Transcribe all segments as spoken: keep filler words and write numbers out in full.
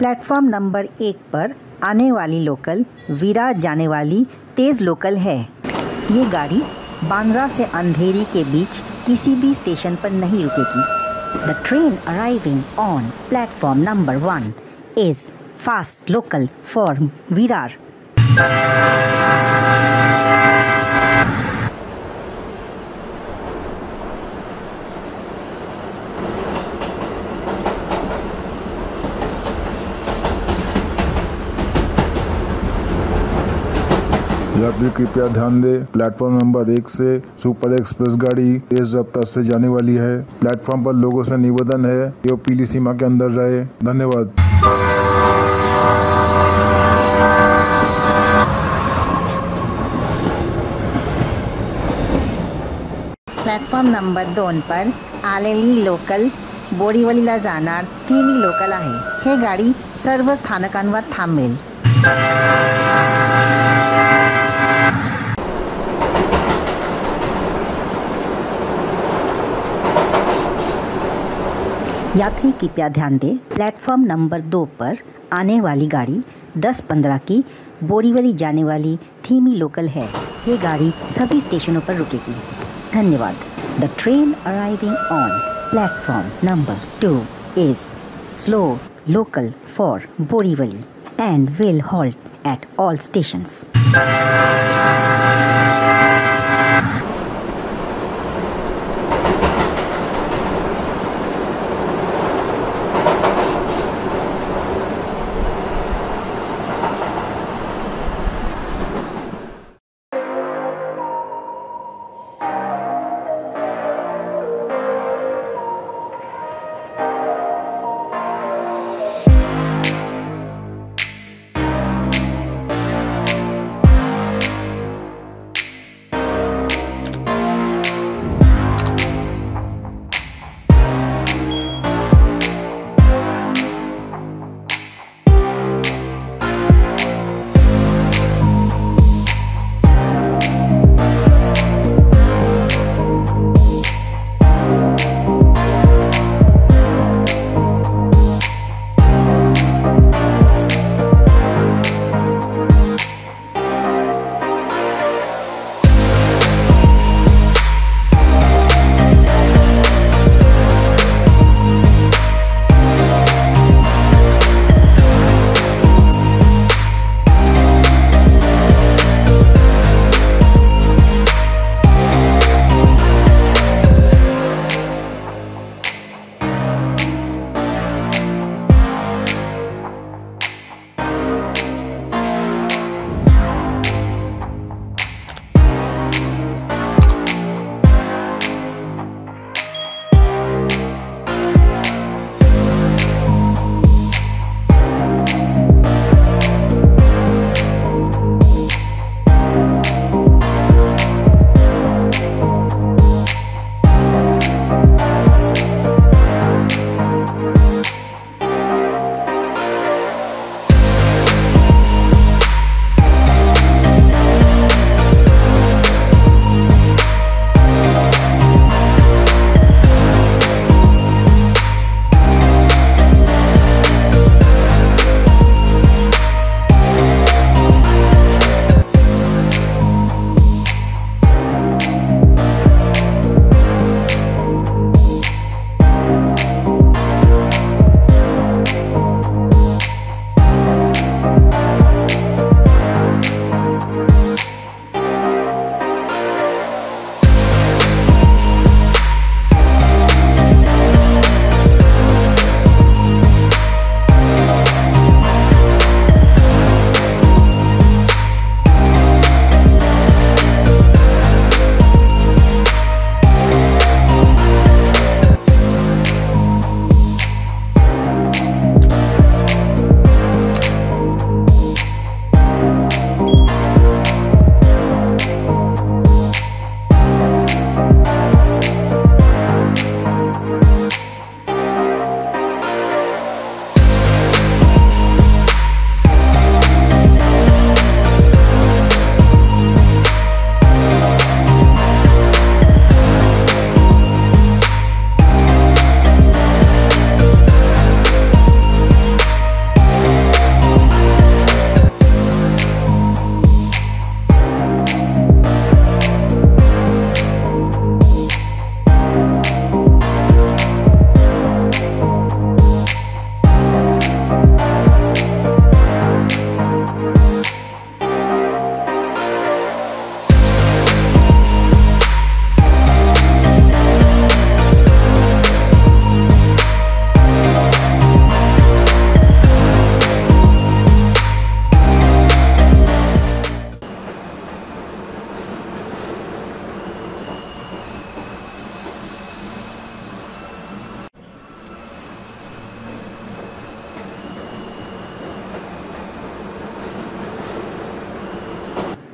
Platform number एक पर आने वाली लोकल विरार जाने वाली तेज़ लोकल है। ये गाड़ी बांद्रा से अंधेरी के बीच किसी भी स्टेशन पर नहीं रुकेगी। The train arriving on platform number one is fast local for Virar. यात्री कृपया ध्यान दें, प्लेटफॉर्म नंबर एक से सुपर एक्सप्रेस गाड़ी तेज रफ्तार से जाने वाली है। प्लेटफॉर्म पर लोगों से निवेदन है कि वो पीली सीमा के अंदर रहे। धन्यवाद। प्लॅटफॉर्म नंबर दोन पर आलेली लोकल बोरीवलीला जाणार थीमी लोकल आहे। हे गाडी सर्व स्थानकांवर थांबेल। यात्री कृपया ध्यान दें, प्लेटफॉर्म नंबर दो पर आने वाली गाड़ी दस पंद्रह की बोरीवली जाने वाली थीमी लोकल है। ये गाड़ी सभी स्टेशनों पर रुकेगी। धन्यवाद। The train arriving on platform number two is slow local for Borivali and will halt at all stations.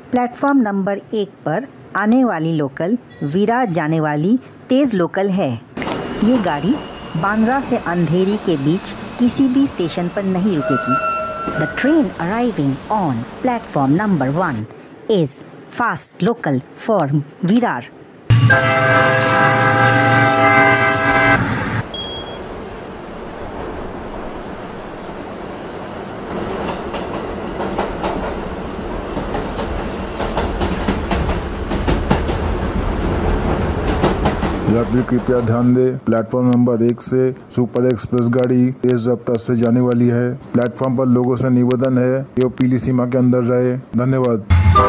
Platform number एक पर आने वाली लोकल विरार जाने वाली तेज़ लोकल है। ये गाड़ी बांद्रा से अंधेरी के बीच किसी भी स्टेशन पर नहीं रुकेगी। The train arriving on platform number one is fast local for Virar. यात्री कृपया ध्यान दें, प्लेटफॉर्म नंबर एक से सुपर एक्सप्रेस गाड़ी तेज रफ्तार से जाने वाली है। प्लेटफॉर्म पर लोगों से निवेदन है कि वो पीली सीमा के अंदर रहे। धन्यवाद।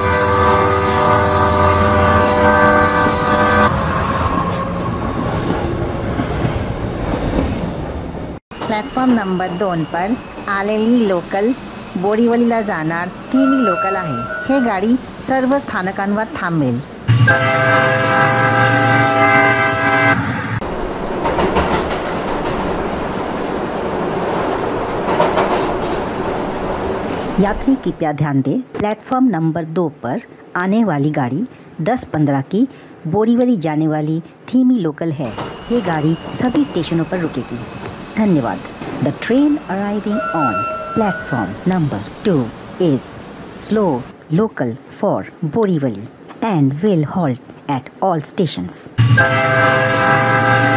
प्लॅटफॉर्म नंबर दोन पर आलेली लोकल बोरीवलीला जाणार थिमी लोकल आहे। हे गाडी सर्व स्थानकांवर थांबेल। यात्री कृपया ध्यान दें, प्लेटफॉर्म नंबर दो पर आने वाली गाड़ी दस पंद्रह की बोरीवली जाने वाली थीमी लोकल है। ये गाड़ी सभी स्टेशनों पर रुकेगी। धन्यवाद। The train arriving on platform number two is slow local for Borivali and will halt at all stations.